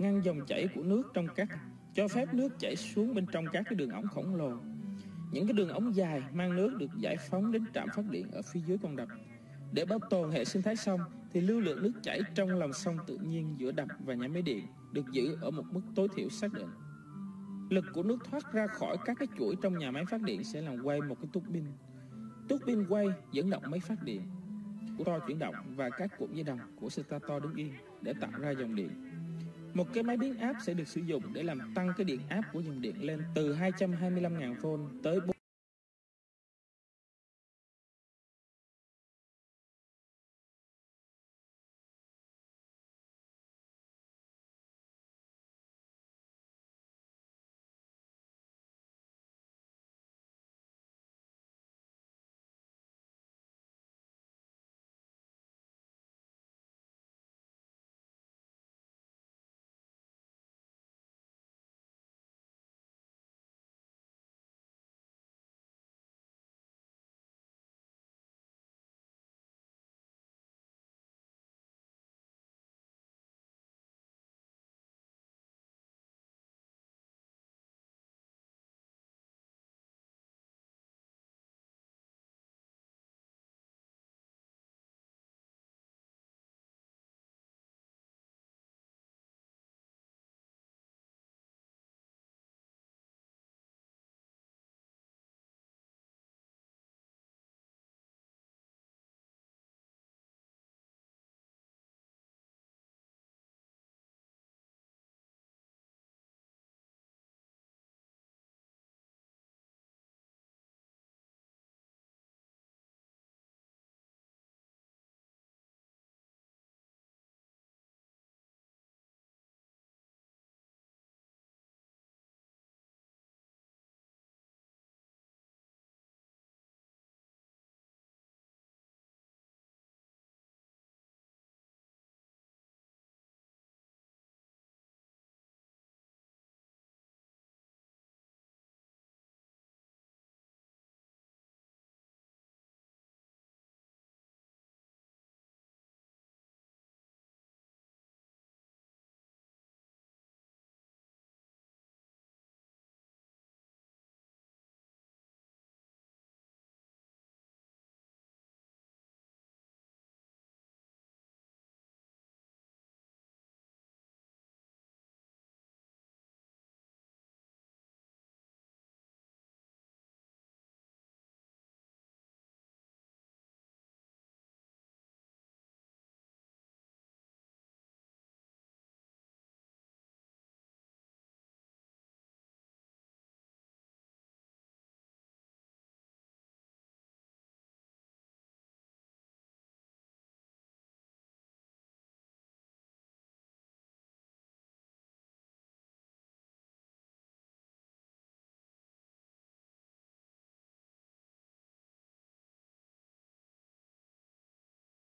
ngăn dòng chảy của nước trong cho phép nước chảy xuống bên trong các cái đường ống khổng lồ. Những cái đường ống dài mang nước được giải phóng đến trạm phát điện ở phía dưới con đập. Để bảo tồn hệ sinh thái sông thì lưu lượng nước chảy trong lòng sông tự nhiên giữa đập và nhà máy điện được giữ ở một mức tối thiểu xác định. Lực của nước thoát ra khỏi các cái chuỗi trong nhà máy phát điện sẽ làm quay một cái tuốc pin. Tuốc pin quay dẫn động máy phát điện, của to chuyển động và các cuộn dây đồng của stator đứng yên để tạo ra dòng điện. Một cái máy biến áp sẽ được sử dụng để làm tăng cái điện áp của dòng điện lên từ 225.000V tới